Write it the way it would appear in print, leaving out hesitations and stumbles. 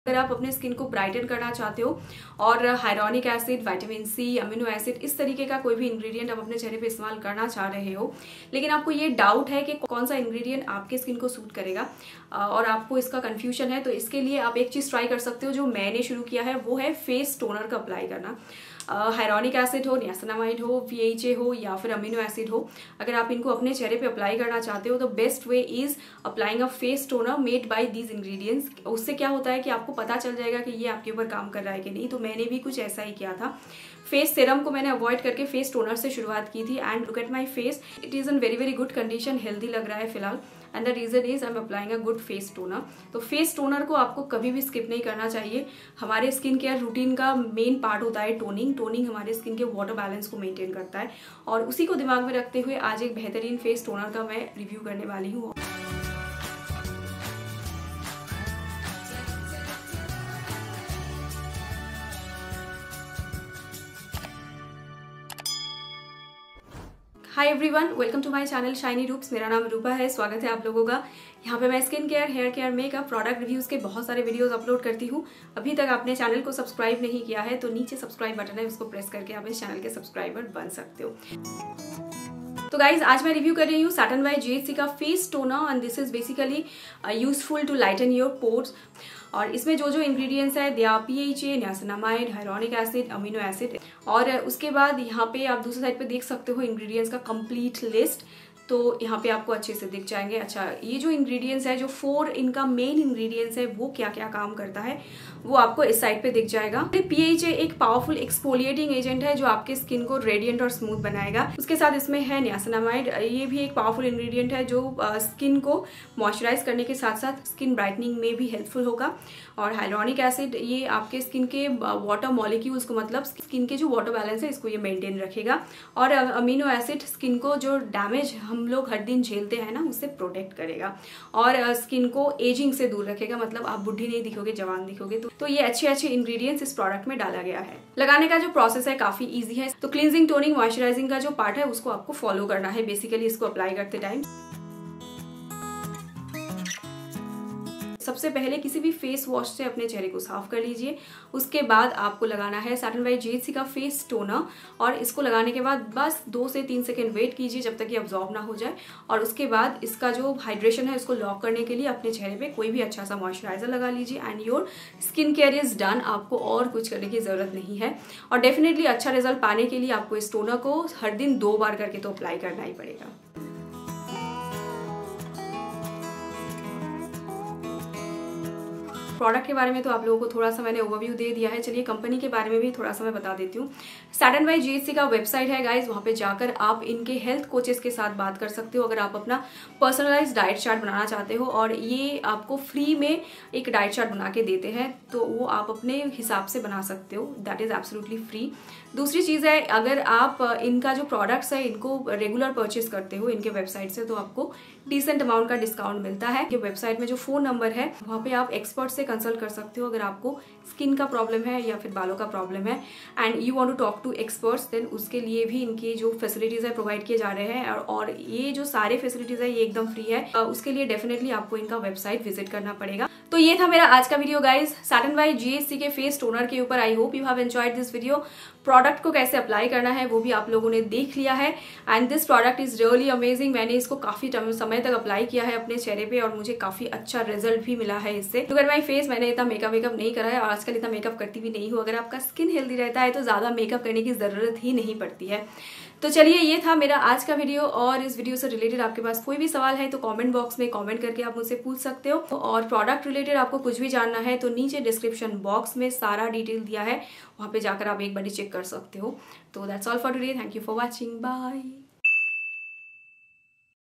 अगर आप अपने स्किन को ब्राइटन करना चाहते हो और hyaluronic acid, vitamin C, amino acid, इस तरीके का कोई भी इंग्रेडिएंट आप अपने चेहरे पे इस्तेमाल करना चाह रहे हो, लेकिन आपको ये डाउट है कि कौन सा इंग्रेडिएंट आपके स्किन को सूट करेगा और आपको इसका कंफ्यूजन है, तो इसके लिए आप एक चीज ट्राई कर सकते हो जो मैंने शुरू किया है, वो है फेस टोनर का अप्लाई करना। हाइलोनिक एसिड हो, नियासिनामाइड हो, PHA हो या फिर अमीनो एसिड हो, अगर आप इनको अपने चेहरे पे अप्लाई करना चाहते हो तो best way is applying a face toner made by these ingredients. उससे क्या होता है कि आपको पता चल जाएगा कि ये आपके ऊपर काम कर रहा है कि नहीं। तो मैंने भी कुछ ऐसा ही किया था। फेस सीरम को मैंने अवॉइड करके फेस टोनर से शुरुआत की थी and look at my face, it is in very very good condition, healthy लग रहा है फिलहाल, and the reason is I am applying a good face toner. तो फेस टोनर को आपको कभी भी स्किप नहीं करना चाहिए। हमारे स्किन केयर रूटीन का मेन पार्ट होता है टोनिंग। टोनिंग हमारे स्किन के वाटर बैलेंस को मेंटेन करता है और उसी को दिमाग में रखते हुए आज एक बेहतरीन फेस टोनर का मैं रिव्यू करने वाली हूँ। Hi everyone, welcome to my channel shiny Roops. मेरा नाम रूपा है। स्वागत है आप लोगों का। यहाँ पे मैं skin care, hair care, makeup, product reviews के बहुत सारे वीडियोस अपलोड करती हूँ। अभी तक आपने चैनल को सब्सक्राइब नहीं किया है तो नीचे सब्सक्राइब बटन है, उसको प्रेस करके आप इस चैनल के सब्सक्राइबर बन सकते हो। तो गाइज, आज मैं रिव्यू कर रही हूँ सैटिन बाय GHC का face toner and this is basically useful to lighten your pores. और इसमें जो जो इंग्रेडिएंट्स है they are PHA, niacinamide, hyaluronic acid, amino acid. और उसके बाद यहाँ पे आप दूसरी साइड पे देख सकते हो इंग्रेडिएंट्स का कंप्लीट लिस्ट। तो यहाँ पे आपको अच्छे से दिख जाएंगे। अच्छा, ये जो इंग्रेडिएंट्स है, जो 4 इनका मेन इंग्रेडिएंट्स है, वो क्या क्या काम करता है वो आपको इस साइड पे दिख जाएगा। PHA एक पावरफुल एक्सफोलिएटिंग एजेंट है जो आपके स्किन को रेडिएंट और स्मूथ बनाएगा। उसके साथ इसमें है नियासिनामाइड, ये भी एक पावरफुल इंग्रेडिएंट है जो स्किन को मॉइस्चराइज करने के साथ साथ स्किन ब्राइटनिंग में भी हेल्पफुल होगा। और हाइलोनिक एसिड, ये आपके स्किन के वाटर मॉलिक्यूल्स को, मतलब स्किन के जो वाटर बैलेंस है, इसको ये मेंटेन रखेगा। और अमीनो एसिड स्किन को जो डैमेज हम लोग हर दिन झेलते हैं ना, उससे प्रोटेक्ट करेगा और स्किन को एजिंग से दूर रखेगा, मतलब आप बुढ़ी नहीं दिखोगे, जवान दिखोगे। तो ये अच्छे अच्छे इंग्रेडिएंट्स इस प्रोडक्ट में डाला गया है। लगाने का जो प्रोसेस है काफी इजी है। तो क्लींजिंग, टोनिंग, मॉइस्चराइजिंग का जो पार्ट है उसको आपको फॉलो करना है बेसिकली इसको अप्लाई करते टाइम। सबसे पहले किसी भी फेस वॉश से अपने चेहरे को साफ कर लीजिए। उसके बाद आपको लगाना है सैटिन बाय GHC का फेस टोनर और इसको लगाने के बाद बस 2 से 3 सेकेंड वेट कीजिए जब तक ये अब्जॉर्ब ना हो जाए। और उसके बाद इसका जो हाइड्रेशन है उसको लॉक करने के लिए अपने चेहरे पे कोई भी अच्छा सा मॉइस्चराइजर लगा लीजिए and your skin care is done. आपको और कुछ करने की जरूरत नहीं है। और डेफिनेटली अच्छा रिजल्ट पाने के लिए आपको इस टोनर को हर दिन 2 बार करके तो अप्लाई करना ही पड़ेगा। प्रोडक्ट के बारे में तो आप लोगों को थोड़ा सा मैंने ओवरव्यू दे दिया है। चलिए कंपनी के बारे में भी थोड़ा सा मैं बता देती हूँ। सैटिन बाय GHC का वेबसाइट है गाइज, वहाँ पे जाकर आप इनके हेल्थ कोचेस के साथ बात कर सकते हो अगर आप अपना पर्सनलाइज्ड डाइट चार्ट बनाना चाहते हो। और ये आपको फ्री में एक डाइट चार्ट बना के देते हैं, तो वो आप अपने हिसाब से बना सकते हो। That is absolutely free. दूसरी चीज है, अगर आप इनका जो प्रोडक्ट्स है इनको रेगुलर परचेस करते हो इनके वेबसाइट से, तो आपको डिसेंट अमाउंट का डिस्काउंट मिलता है। ये वेबसाइट में जो फोन नंबर है वहाँ पे आप एक्सपर्ट से कंसल्ट कर सकते हो अगर आपको स्किन का प्रॉब्लम है या फिर बालों का प्रॉब्लम है and you want to talk to experts, then उसके लिए भी इनकी जो फैसिलिटीज है प्रोवाइड किए जा रहे हैं। और ये जो सारे फैसिलिटीज है ये एकदम फ्री है। उसके लिए डेफिनेटली आपको इनका वेबसाइट विजिट करना पड़ेगा। तो ये था मेरा आज का video guys, Satin by GHC के फेस टोनर के ऊपर। I hope you have enjoyed this video. Product को कैसे अप्लाई करना है वो भी आप लोगों ने देख लिया है and this product is really amazing. मैंने इसको काफी समय तक अप्लाई किया है अपने चेहरे पे और मुझे काफी अच्छा रिजल्ट भी मिला है इससे। लुक एट माय फेस, मैंने इतना मेकअप नहीं करा है और आजकल इतना मेकअप करती भी नहीं हूँ। अगर आपका स्किन हेल्दी रहता है तो ज्यादा मेकअप करने की जरूरत ही नहीं पड़ती है। तो चलिए, ये था मेरा आज का वीडियो। और इस वीडियो से रिलेटेड आपके पास कोई भी सवाल है तो कमेंट बॉक्स में कमेंट करके आप मुझसे पूछ सकते हो। और प्रोडक्ट रिलेटेड आपको कुछ भी जानना है तो नीचे डिस्क्रिप्शन बॉक्स में सारा डिटेल दिया है, वहां पे जाकर आप एक बार चेक कर सकते हो। तो that's all for today. Thank you for watching. Bye.